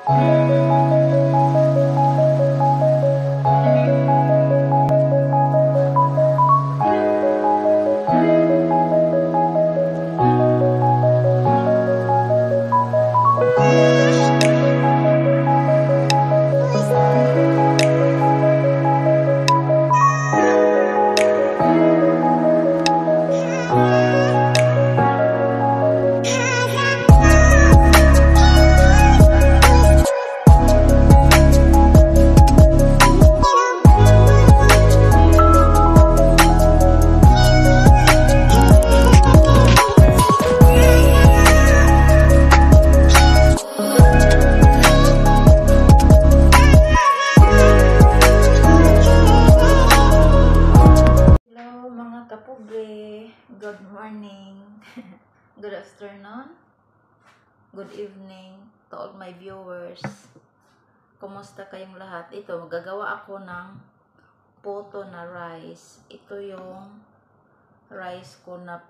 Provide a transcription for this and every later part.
Good morning, good afternoon, good evening to all my viewers. Kumusta kayong lahat? Ito, magagawa ako ng poto na rice. Ito yung rice ko na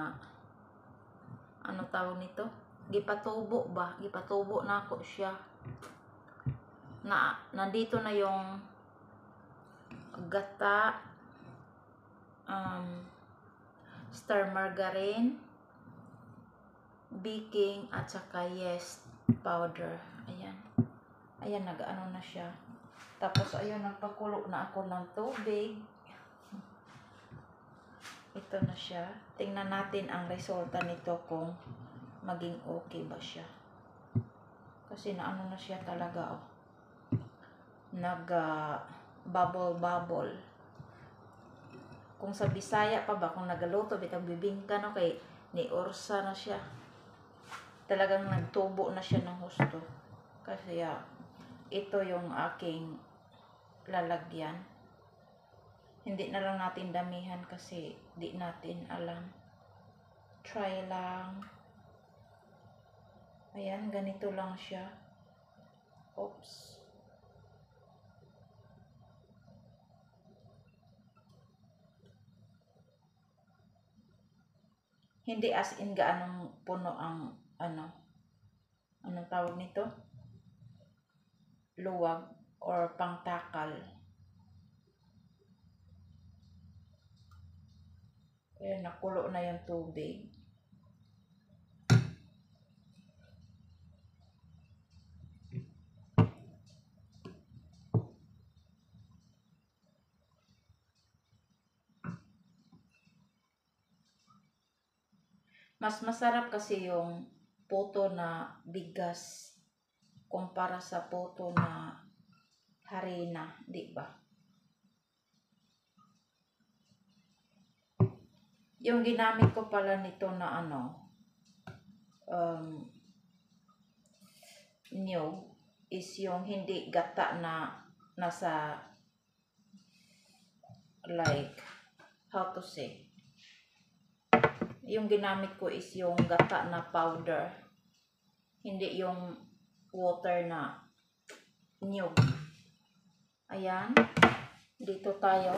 ano tawag nito? Gipatubo ba? Gipatubo na ako siya. Nandito na yung gata, star margarine, baking, at saka yeast powder. Ayan, nag-ano na siya. Tapos ayun, nagpakulo na ako ng tubig. Ito na siya. Tingnan natin ang resulta nito kung maging okay ba siya. Kasi naano na siya talaga, oh. Bubble. Kung sa Bisaya pa ba, kung nagaluto, bitang bibingka, no, kay ni Orsa na siya. Talagang nagtubo na siya ng husto. Kasi ito yung aking lalagyan. Hindi na lang natin damihan kasi di natin alam. Try lang. Ayan, ganito lang siya. Oops. Hindi as in gaanong puno ang anong tawag nito? Luwag or pangtakal. Ayan, nakulo na yung tubig. Mas masarap kasi yung poto na bigas kumpara sa poto na harina, di ba? Yung ginamit ko pala nito na niyog is yung hindi gata na nasa, like, how to say, yung ginamit ko is yung gata na powder, hindi yung water na niyog. Ayan, dito tayo.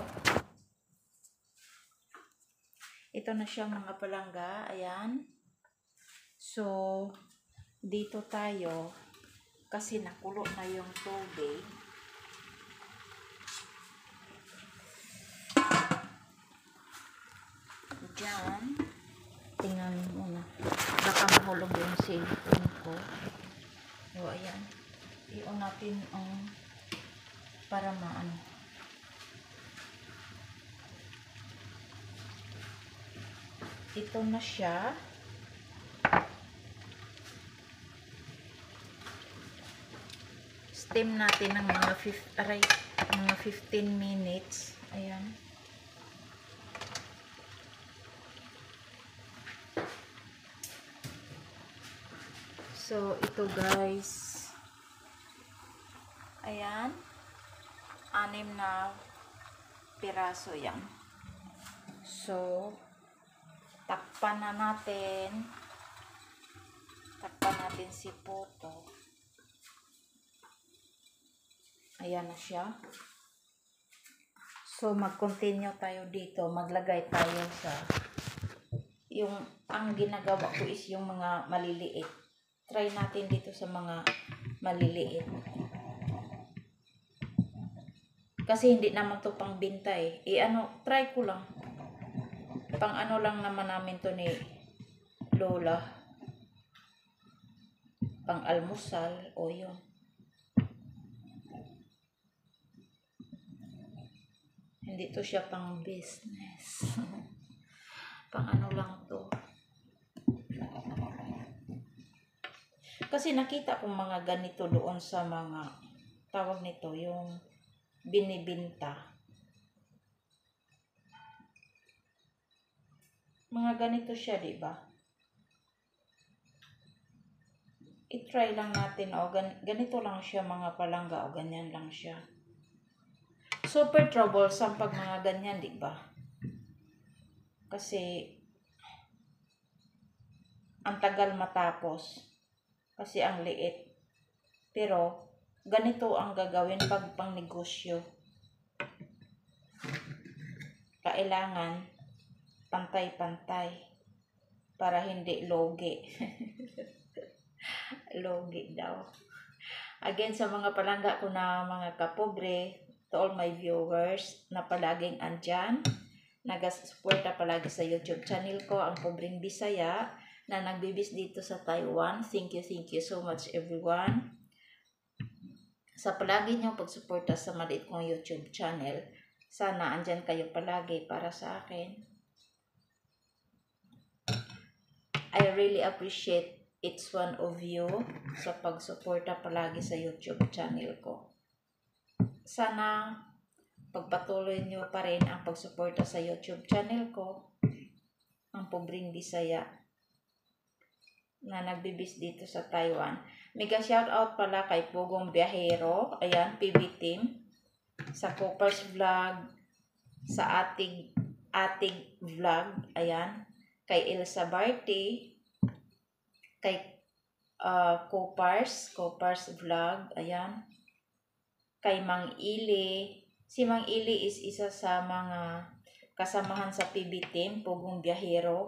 Ito na siya mga palangga. Ayan. So, dito tayo kasi nakulo na yung tubig. Diyan. Tingnan mo muna. Baka mahulog yung cellphone ko. So, ayan. I-on natin para maano. Ito na siya. Steam natin ng mga 15 minutes. Ayan. So, ito guys. Ayan. 6 na piraso yan. So, takpan na natin. Takpan natin si poto. Ayan na siya. So, mag-continue tayo dito. Maglagay tayo sa ang ginagawa ko is yung mga maliliit. Try natin dito sa mga maliliit. Kasi hindi naman to pang binta eh. Try ko lang. Pang ano lang naman namin to ni Lola. Pang almusal o yun. Hindi to siya pang business. Pang ano lang to. Kasi nakita kong mga ganito doon sa mga tawag nito, yung binibinta. Mga ganito siya, di ba? I-try lang natin, o ganito lang siya, mga palangga, o ganyan lang siya. Super troublesome pag mga ganyan, di ba? Kasi ang tagal matapos. Kasi ang liit. Pero ganito ang gagawin pag pang negosyo. Kailangan pantay-pantay para hindi logi. Logi daw. Again, sa mga palangga ko na mga kapobre, to all my viewers na palaging andyan, nagasuporta palagi sa YouTube channel ko, ang Pobreng Bisaya, na nagbibis dito sa Taiwan. Thank you so much everyone. Sa palagi niyong pagsuporta sa maliit kong YouTube channel. Sana andyan kayo palagi para sa akin. I really appreciate each one of you sa pagsuporta palagi sa YouTube channel ko. Sana pagpatuloy niyo pa rin ang pagsuporta sa YouTube channel ko, ang Pobreng Bisaya, na nagbibis dito sa Taiwan. Mega shoutout pala kay Pugong Biyahero, ayan, PB Team, sa Coopers Vlog, sa Atig Vlog, ayan, kay Elsa Barty, kay Coopers Vlog, ayan, kay Mang Ili. Si Mang Ili is isa sa mga kasamahan sa PB Team, Pugong Biyahero.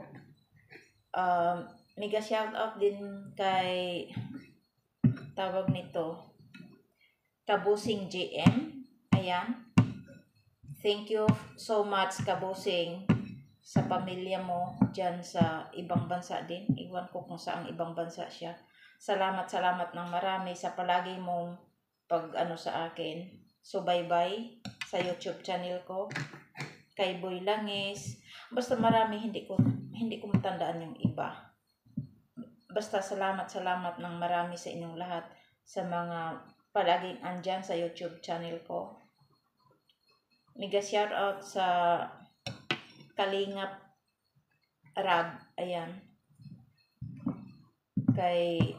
Mega shoutout din kay tawag nito, Kabusing GM. Ayan. Thank you so much, Kabusing, sa pamilya mo dyan sa ibang bansa din. Iwan ko kung saang ibang bansa siya. Salamat ng marami sa palagi mong pag-ano sa akin. Subaybay sa YouTube channel ko. Kay Boy Langis. Basta marami, hindi ko matandaan yung iba. Basta salamat ng marami sa inyong lahat sa mga palaging andyan sa YouTube channel ko. Mega shoutout sa Kalingap Rab, ayan. Kay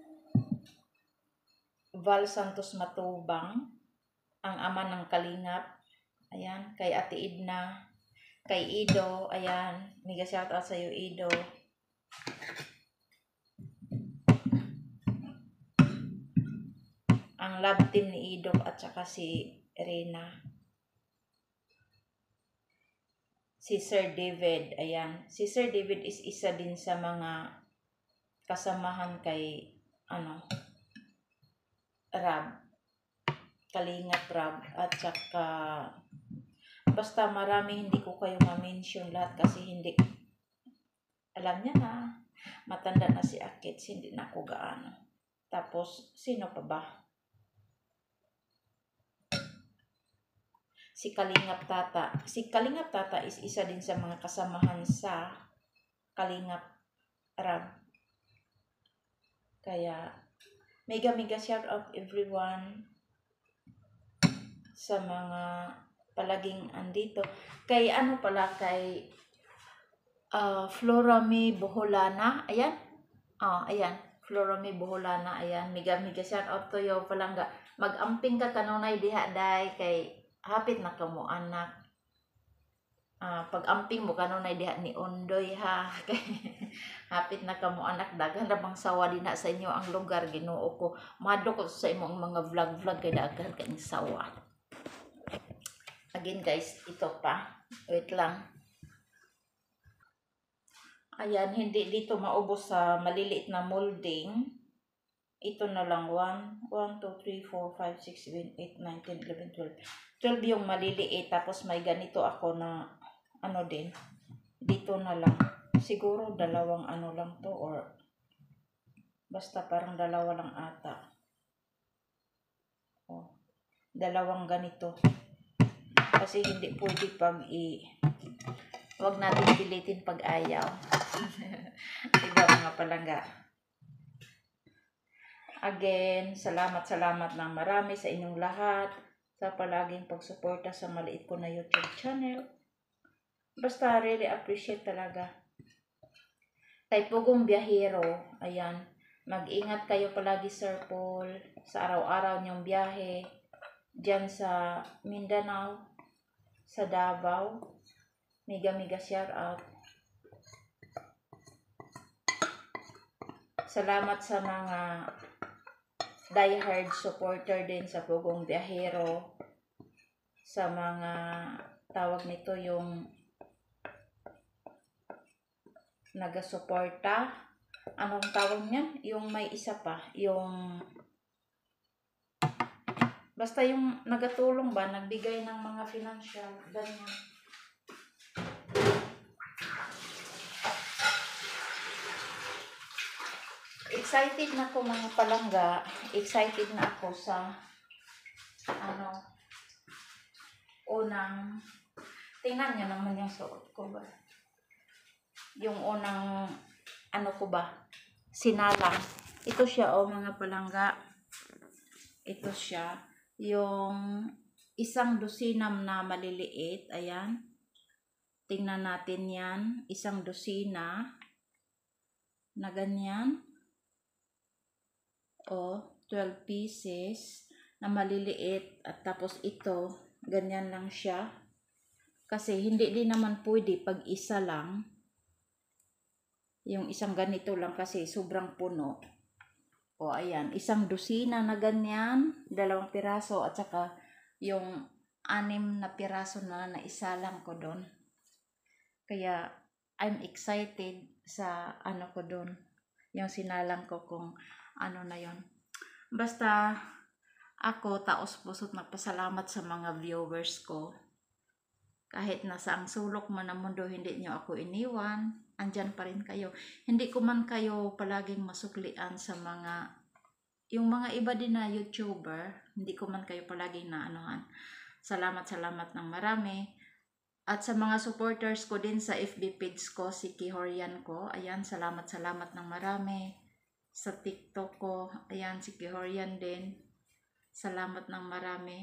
Val Santos Matubang, ang ama ng Kalingap, ayan. Kay Ate Idna, kay Ido, ayan. Mega shoutout sa iyo, Ido. Ang love team ni Ido at saka si Rena. Si Sir David, ayan. Si Sir David is isa din sa mga kasamahan kay Rab, Kalingap Rab, at saka basta marami, hindi ko kayo ma-mention lahat kasi hindi, alam niya na, matanda na si Akits, hindi na ako gaano. Tapos, sino pa ba? Si Kalingap Tata. Si Kalingap Tata is isa din sa mga kasamahan sa Kalingap Rab. Kaya, mega shout out everyone sa mga palaging andito. Kay kay Florami Boholana, ayan. Ayan, Florami Boholana, ayan. Mega shout out to yo palangga. Mag-amping ka kanunay diha day kay hapit na kamo anak. Pag-amping mo kanunay diha ni Undoy ha. Hapit na kamo anak, daghan ra bang sawa din na sa inyo ang lugar, Ginoo ko. Madlo ko sa imong mga vlog kay daghan kay sawa. Again guys, ito pa. Wait lang. Ayan, hindi dito maubos sa maliliit na molding. ito na lang 1, 2, 3, 4, 5, 6, 7, 8, 9, 10, 11, 12. 12 yung maliliit, tapos may ganito ako na ano din. Dito na lang. Siguro dalawang ano lang to, or basta parang dalawa lang ata. Oh, dalawang ganito. Kasi hindi pwede wag natin pilitin pag ayaw. Diba mga palangga? Again, salamat ng marami sa inyong lahat sa palaging pagsuporta sa maliit ko na YouTube channel. Basta really appreciate talaga. Kay Pugong Biyahero, ayan, mag-ingat kayo palagi, Sir Paul, sa araw-araw niyong biyahe dyan sa Mindanao, sa Davao. Mega shout out. Salamat sa mga diehard supporter din sa Pugong Biyahero, sa mga tawag nito yung nagasuporta. Anong tawag niyan? Yung may isa pa, yung basta yung nagatulong ba, nagbigay ng mga financial, ganyan. Excited na ako mga palangga. Excited na ako sa unang, tingnan nyo naman yung suot ko ba. Yung unang ko ba, sinalang. Ito siya mga palangga. Ito siya. Yung isang dosinam na maliliit. Ayan. Tingnan natin yan. Isang dosina na ganyan. 12 pieces na maliliit. At tapos ito, ganyan lang siya. Kasi hindi din naman pwede pag isa lang. Yung isang ganito lang kasi sobrang puno. Ayan, isang dosina na ganyan, 2 piraso at saka yung 6 na piraso na isa lang ko doon. Kaya I'm excited sa ko doon. Yung sinalang ko kung ano na yon. Basta ako taos-pusot nagpasalamat sa mga viewers ko. Kahit nasa ang sulok man ng mundo, hindi nyo ako iniwan. Andyan pa rin kayo. Hindi ko man kayo palaging masuklian sa yung mga iba din na YouTuber. Hindi ko man kayo palaging naanuhan. Salamat ng marami. At sa mga supporters ko din sa FB page ko, si Kihorian ko. Ayan, salamat ng marami. Sa TikTok ko, ayan, si Kihorian din. Salamat ng marami.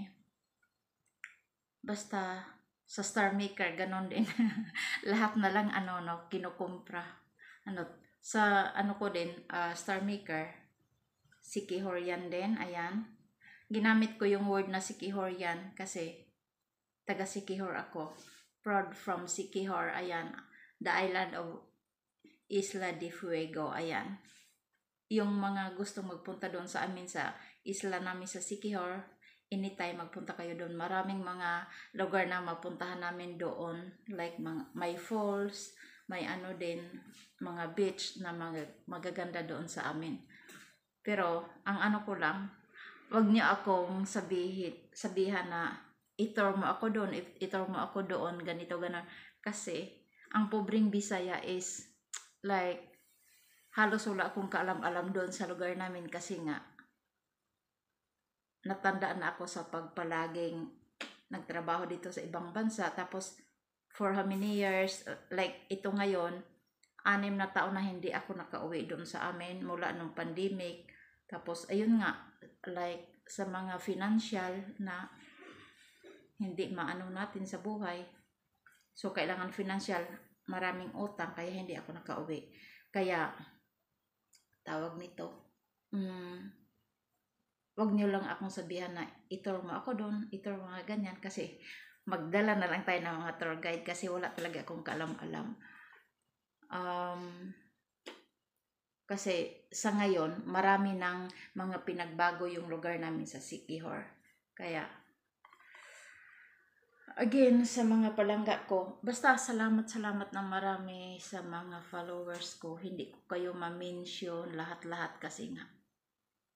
Basta sa Star Maker, ganon din. Lahat na lang kinukumpra. Sa ko din, Star Maker, si Kihorian din, ayan. Ginamit ko yung word na si Kihorian kasi taga Siquijor ako. Proud from Siquijor, ayan. The island of Isla de Fuego, ayan. Yung mga gustong magpunta doon sa amin sa isla namin sa Siquijor, anytime magpunta kayo doon. Maraming mga lugar na mapuntahan namin doon. Like may falls, may din, mga beach na magaganda doon sa amin. Pero ang ko lang, wag niyo akong sabihan na itor mo ako doon, ganito, ganon. Kasi ang pobreng Bisaya is like halos wala akong kaalam-alam doon sa lugar namin kasi nga natandaan na ako sa pagpalaging nagtrabaho dito sa ibang bansa. Tapos for how many years, like ito ngayon, 6 na taon na hindi ako nakauwi doon sa amin mula nung pandemic. Tapos ayun nga, like sa mga financial na hindi maano natin sa buhay. So kailangan financial, maraming utang, kaya hindi ako nakauwi. Kaya tawag nito, wag niyo lang akong sabihan na itor mo ako doon, itor mga ganyan, kasi magdala na lang tayo ng mga tour guide kasi wala talaga akong kaalam-alam. Kasi sa ngayon, marami ng mga pinagbago yung lugar namin sa Siquijor. Kaya, again, sa mga palangga ko, basta salamat ng marami sa mga followers ko. Hindi ko kayo ma-mention lahat-lahat kasi nga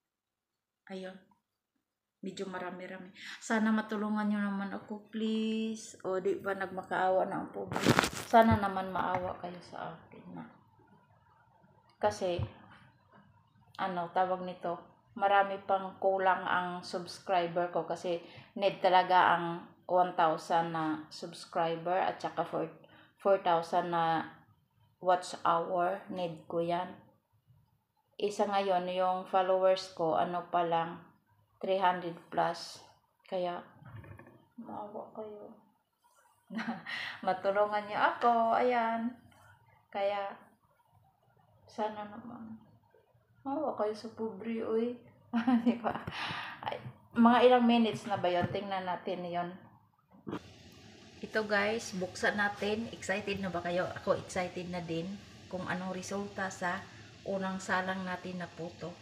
Ayun. Medyo marami-rami. Sana matulungan nyo naman ako, please. O, di ba nagmakaawa na ang pobre? Sana naman maawa kayo sa akin na. Kasi, tawag nito, marami pang kulang ang subscriber ko kasi need talaga ang 1,000 na subscriber at saka 4,000 na watch hour. Need ko yan. Isa ngayon, yung followers ko, pa lang, 300 plus. Kaya, maawa kayo. Matulungan niyo ako. Ayan. Kaya, sana naman. Maawa kayo sa pobre, uy. Di ba? Ay, mga ilang minutes na ba yun? Tingnan natin yon. Ito guys, buksan natin. Excited na ba kayo? Ako excited na din kung anong resulta sa unang salang natin na puto.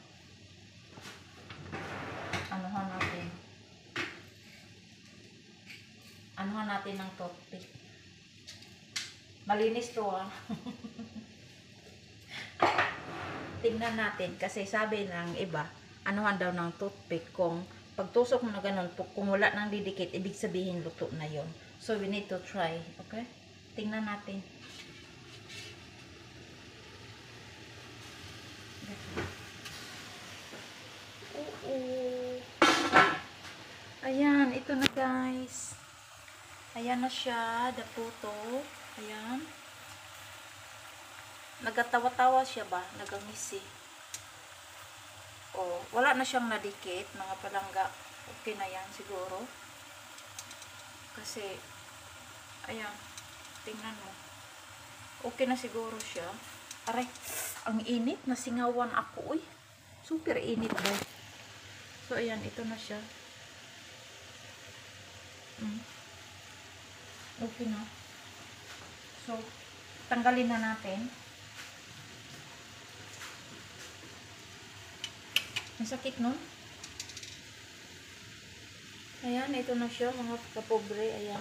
Anuhan natin ng toothpick. Malinis to Tingnan natin kasi sabi ng iba, anuhan daw ng toothpick kung pagtusok mo na ganun, kung wala nang didikit, ibig sabihin luto na yon. So we need to try, okay? Tingnan natin. Ayan, ito na guys. Ayan na siya, the puto. Ayan. Nagatawa-tawa siya ba? Nagangisi. Oh, wala na siyang nadikit, mga palangga. Okay na yan siguro. Kasi, ayan, tingnan mo. Okay na siguro siya. Aray, ang init. Nasingawan ako, uy. Super init ba? So, ayan, ito na siya. Okay na. So, tanggalin na natin. Masakit, no? Ayan, ito na siya, mga kapobre. Ayan.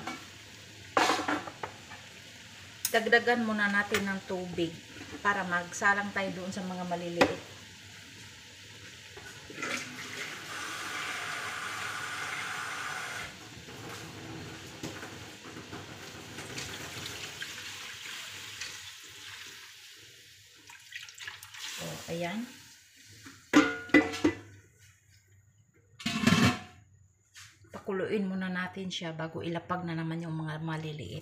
Dagdagan muna natin ng tubig para magsalang tayo doon sa mga maliliit. Oh, ayan. Pakuluin muna natin siya bago ilapag na naman yung mga maliliit.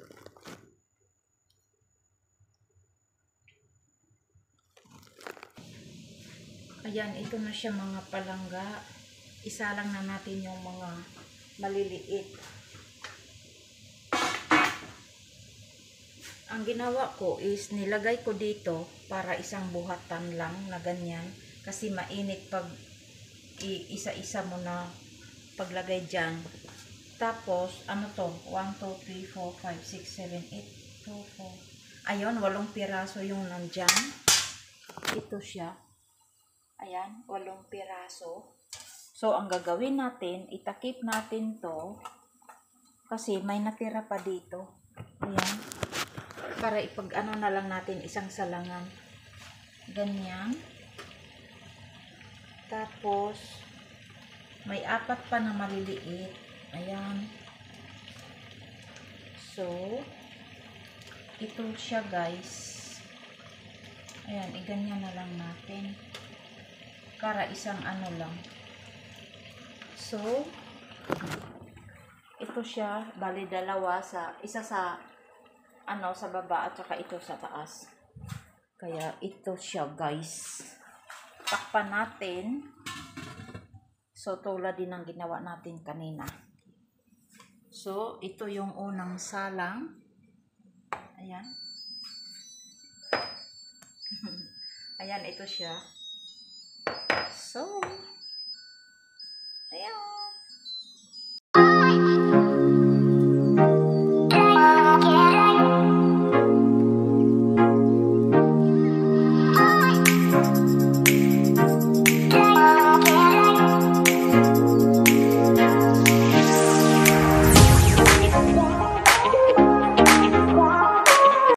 Ayan, ito na siya mga palangga. Isa lang na natin yung mga maliliit. Ang ginawa ko is nilagay ko dito para isang buhatan lang na ganyan. Kasi mainit pag isa-isa mo na paglagay dyan. Tapos, ano to? 1, 2, 3, 4, 5, 6, 7, 8, 2, 4. Ayun, 8 piraso yung nandyan. Ito siya. Ayan, 8 piraso. So, ang gagawin natin, itakip natin to. Kasi may natira pa dito. Ayan. Para ipag-ano na lang natin isang salangan. Ganyan. Tapos, may 4 pa na maliliit. Ayan. So, ito siya guys. Ayan, iganyan na lang natin. Para isang ano lang. So, ito siya. Bali dalawa isa sa sa baba at saka ito sa taas. Kaya ito siya guys. Takpan natin. So, tulad din ang ginawa natin kanina. So, ito yung unang salang. Ayan. Ayan, ito siya. So,